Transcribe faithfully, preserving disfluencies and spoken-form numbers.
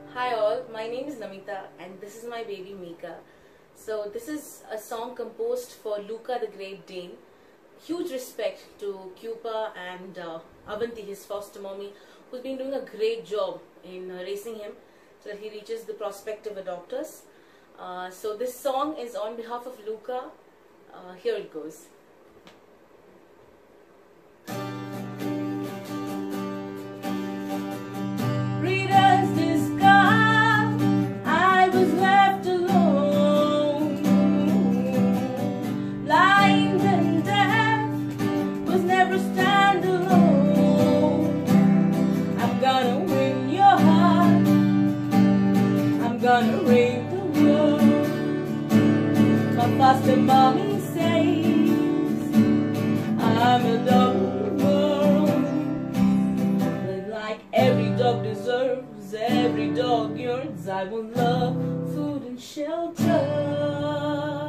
Hi all, my name is Namita and this is my baby Micah. So this is a song composed for Luka the Great Dane. Huge respect to Cupa and uh, Awanti, his foster mommy, who's been doing a great job in uh, raising him so that he reaches the prospective adopters. Uh, so this song is on behalf of Luka. Uh, here it goes. Gonna ring the world. My foster mommy says I'm a dog of the world. But like every dog deserves, every dog yearns, I want love, food and shelter.